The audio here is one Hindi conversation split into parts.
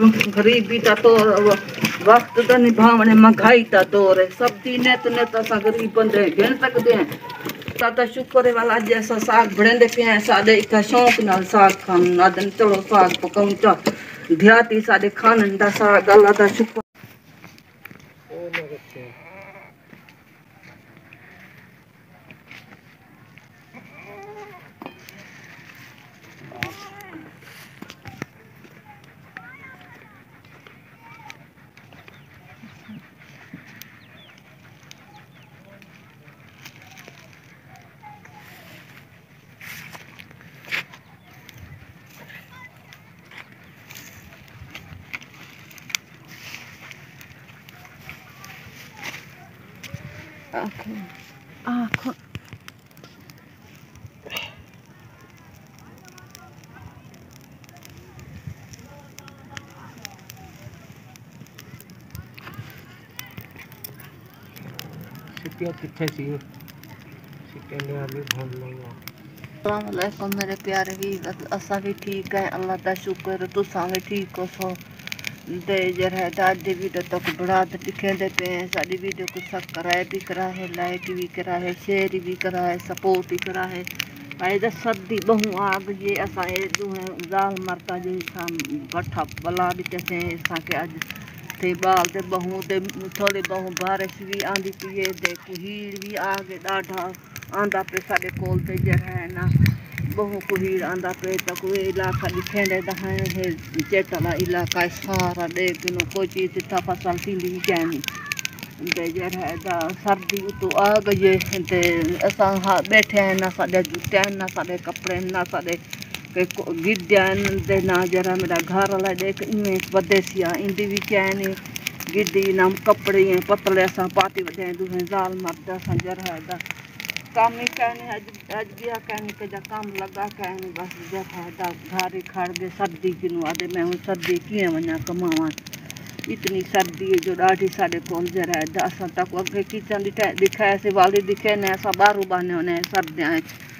गरीबी ता तोर वक्त तो निभावने महंगाई ता तोर सब दीने तने तो असा गरीब बंदे गिन सकते हैं। ताता शुक्र है वाला जैसा साग बढ़े पे हैं सादे इका शौक नाल साग खान ना दिन चलो साग पकाऊं ता ध्याती सादे खानन दा साग अल्लाह दा शुक्र। आँखों कितने सी अस्सलामुअलैकुम मेरे प्यारे भी असा भी ठीक है अल्लाह दा शुक्र तुसा भी ठीक हो सो दे जर है दादी वीडियो तक बढ़ा दिखे देते हैं साड़ी वीडियो को सब्सक्राइब भी करा है लाइक भी करा है शेयर भी करा है सपोर्ट भी करा है भाई द सर्दी बहु आ गई असा जो है जाल मरता जी बठा बला भी कहते हैं असा के अज ते बाल ते बहु ते थोड़ी बहु बारिश भी आंदी पी है ते कुहीड़ भी आ गए डाढ़ा आंदा पे साढ़े कोल ते जर है ना बहु कुहीड़ आंदा पे तो कोई इलाका दिखेंदे दहाए है चेटला इलाका सारा देख नो कोई चीज था फसल थी कैनी ते जर है दा सर्दी तो आ गई ते असा बैठे हैं ना साढ़े जूते ना साढ़े कपड़े ना साढ़े गिद्या ते ना जरा मेरा घर वाला देख इमें बदेसिया इंदी भी कैनी गिद्दी ना कपड़े पतले असा पाती वधे दूहे जाल मर्द असा जर है दा काम ही कहने अज गया कहने के जा काम लगा कहने बस देखा दा घारी खड़ गए सर्दी किनू आदे मैं हूँ सर्दी किए वना कमावा इतनी सर्दी है जो डाढ़ी साढ़े कोल जरा है असा तक अगे किचन दिखाए से वाली दिखे ने असा बारू बने होने सर्दियाँ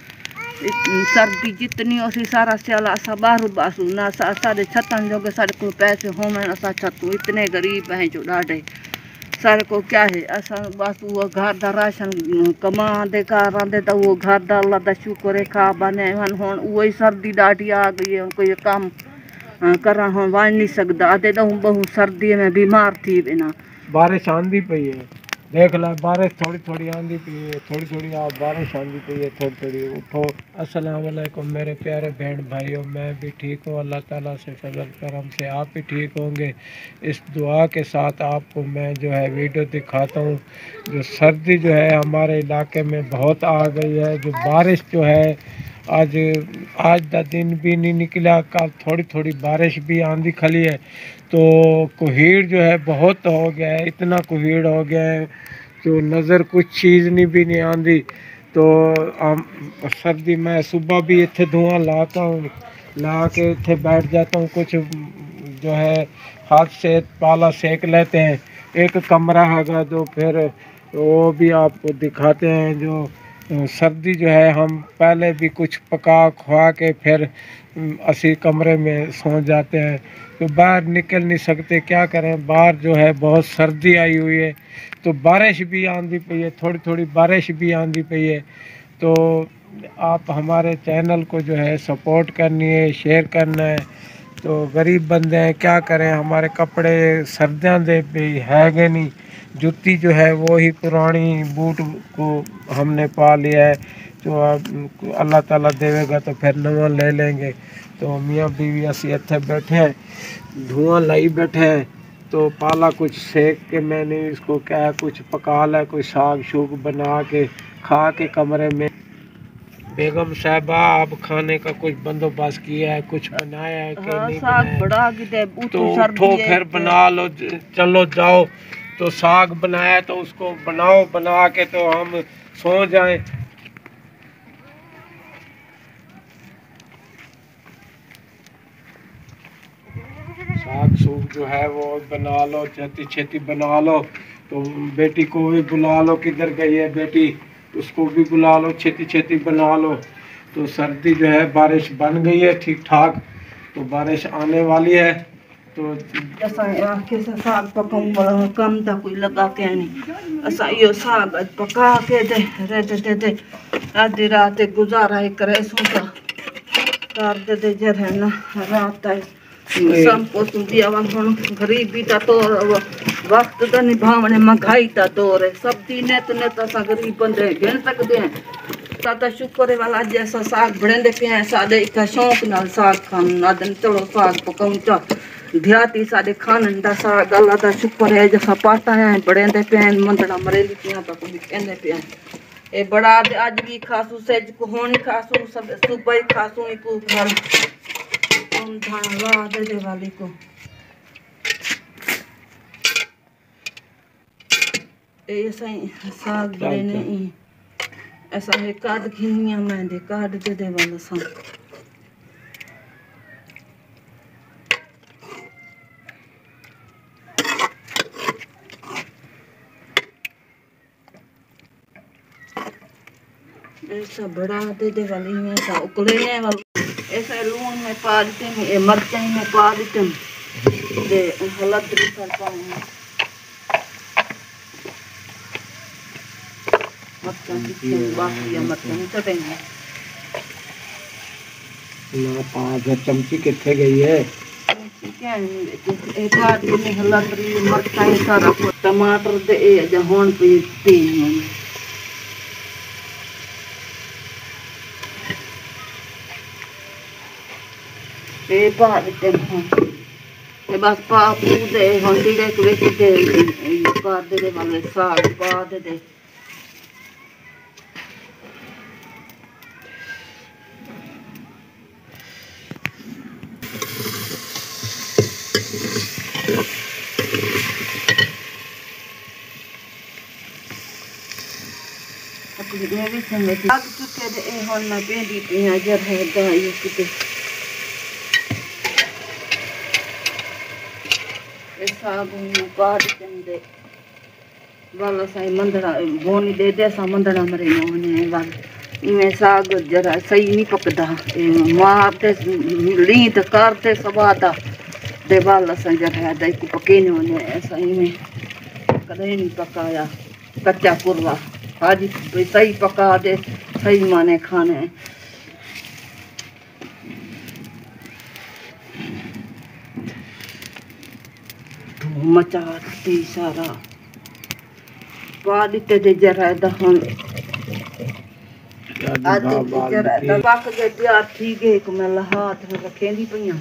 सर्दी जितनी उसी सारा स्याला असा बारू बासू ना साढ़े छतन जोगे साढ़े को पैसे होवे असा छतू इतने गरीब हैं जो डाढ़े सारे को क्या है असा बस वो घर दा राशन कमा दे घर आंदे तो वो घर दा अल्लाह दा शुक्र है खा बने हन हुन वही सर्दी डाढ़ी आ गई है कोई काम करा हो वन नहीं सकता आते तो बहु सर्दी में बीमार थी बिना बारिश आंदी पई है देख ला बारिश थोड़ी थोड़ी आंदी पई है थोड़ी थोड़ी बारिश आंदी पई है थोड़ी थोड़ी उठो। अस्सलाम वालेकुम मेरे प्यारे बहन भाइयों मैं भी ठीक हूँ अल्लाह ताला से फजल करम से आप भी ठीक होंगे। इस दुआ के साथ आपको मैं जो है वीडियो दिखाता हूँ जो सर्दी जो है हमारे इलाके में बहुत आ गई है जो बारिश जो है आज का दिन भी नहीं निकला कल थोड़ी थोड़ी बारिश भी आंधी खली है तो कुहीड़ जो है बहुत हो गया है इतना कुहीड़ हो गया है जो नज़र कुछ चीज़ नहीं भी नहीं आंदी तो सर्दी में सुबह भी इतने धुआं लाता हूँ ला के इतने बैठ जाता हूँ कुछ जो है हाथ से पाला सेक लेते हैं एक कमरा हैगा जो फिर वो भी आपको दिखाते हैं जो सर्दी जो है हम पहले भी कुछ पका खुआ के फिर असी कमरे में सो जाते हैं तो बाहर निकल नहीं सकते क्या करें बाहर जो है बहुत सर्दी आई हुई है तो बारिश भी आंधी पई है थोड़ी थोड़ी बारिश भी आंधी पई है तो आप हमारे चैनल को जो है सपोर्ट करनी है शेयर करना है तो गरीब बंदे हैं क्या करें हमारे कपड़े सर्दियाँ दे भी है नहीं जूती जो है वो ही पुरानी बूट को हमने पा लिया है जो अल्लाह ताला देवेगा तो फिर नवा ले लेंगे तो मियाँ बीवी असी इतने बैठे हैं धुआं लाई बैठे हैं तो पाला कुछ सेक के मैंने इसको क्या कुछ पका ला कोई साग शूग बना के खा के कमरे में बेगम साहबा आप खाने का कुछ बंदोबस्त किया है कुछ बनाया है कि नहीं साग बड़ा तो उठो फिर बना लो चलो जाओ तो साग बनाया तो उसको बनाओ बना के तो हम सो जाएं। साग सूग जो है वो बना लो छेती छेती बना लो तो बेटी को भी बुला लो किधर गई है बेटी उसको भी बुला लो छेती छेती बना लो तो सर्दी जो है बारिश बन गई है ठीक ठाक तो बारिश आने वाली है तो असां आखे सां साग पकाऊं वाला कम था कोई लगा के नहीं असां इहो साग पका के दे आधी रात गुजारा ही करे सूं था कार दे जर है ना रात है शाम को दिया वण गरीबी था तो वक्त तो निभावने महंगाई था दौर है सब दीने तो असां गरीब बंदे गिन सकते हैं ताता शुक्र वाला अज असां साग बणंदे पिया साडे एक शौक नाल साग खान आदन चलो साग पकाऊं था ध्याती साडे खानन दा साग अल्लाह दा शुक्र है जसा पाता है बड़ेंदे पिया मंदड़ा मरेली पिया तो कोई कहंदे पिया ए बड़ा अज भी खासू सेज को होनी खासू सब सुबह खासू को घर हम धान ला दे वाली को ए सही साग बने ऐसा है कार्ड खिनिया मैं दे कार्ड दे वाला सा ऐसा बड़ा दे वाली में सा उकलेने वाला ऐसा लून में पा देते हैं मिर्चाई में पा देते हैं दे हल्दी कर पाऊंगा चमची कितने गई है टमाटर दे होन पे तीन पा देते हैं बस पा दे होंडी दे पा दे वाले साग पा दे लग चुके दे हुन मैं भेंदी पिया जर है दाई किते साग काट चंदे वाला साई मंदड़ा बोनी दे सा मंदड़ा मरे मोने वाल इवें साग जरा सही नहीं पकदा मारते ली तो करते सवादा दे वाला सा जरा है दाई को पके ने ऐसा इवें कदे नहीं पकाया कच्चा कुरवा आज सही पका दे सही माने खाने मचा दी सारा बाद दे जरा दहन आदि जरा दबाक के तैयार थी गए को मैं हाथ रखेंदी पिया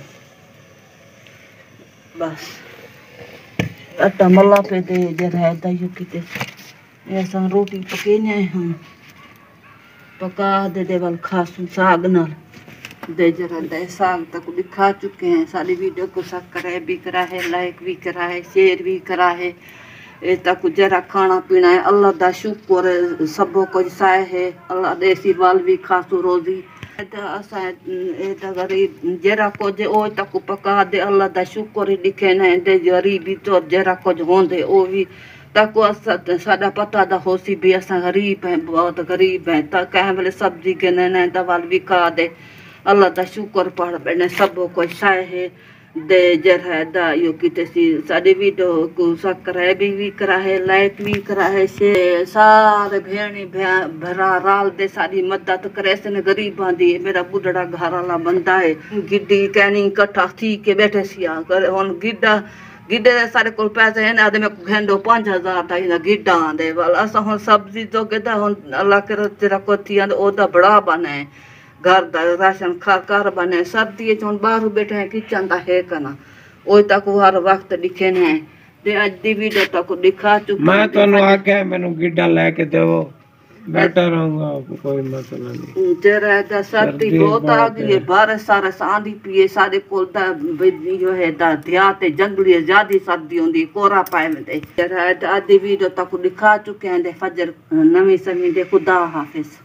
बस आटा मला पे दे जरा दयो किते ऐसा रोटी पकेने हम पका दे वाल खासू साग नाल दे जरा दे साग तक दिखा चुके हैं सारी वीडियो को सब्सक्राइब भी करा है लाइक भी करा है शेयर भी करा है ए तक जरा खाना पीना है अल्लाह दा शुक्र सब कुछ साए है अल्लाह दे सिवाल भी खासू रोजी असा गरीब जरा कुछ ओ तक पका दे अल्लाह दा शुक्र दिखे न दे गरीबी तो जरा कुछ होंदे ओ भी ताको साडा पता दा होसी भी असा गरीब है बहुत गरीब है ता कह वेले सब्जी के न दवाल भी खा दे अल्लाह दा शुक्र पढ़ बने सब कुछ साए है दे जर है दा यो किते सी साडी वीडियो को सब्सक्राइब भी करा है लाइक भी करा है से सारे भेणी भरा राल दे साडी मदद करे से गरीबां दी मेरा बुढ़ड़ा घर वाला बंदा है गिड्डी कहनी इकट्ठा थी के बैठे सिया कर हुन गिड्डे सारे को पैसे हैं आदमी को घंडो 5000 दा गिड्डा आंदे वाला असा हुन सब्जी जो के दा हुन अल्लाह करे तेरा को थी आंदे ओदा बड़ा बने घर दा राशन खाकर बने सर्दी चोन बाहर बैठे हैं किचन दा है कना ओ तक हर वक्त दिखे ने ते आज दी वीडियो तक दिखा चुका मैं तन्नू आखे मेनू गिड्डा लेके देवो बैठा रहूंगा कोई मसला नहीं तेरा दा सर्दी बहुत आ गई बाहर सारे आंधी पिए सारे कोल दा जो है दा ध्या ते जंगली ज्यादा सर्दी होंदी कोरा पाए में तेरा आज दी वीडियो तक दिखा चुके हैं दे फजर नवी समी दे खुदा हाफिज।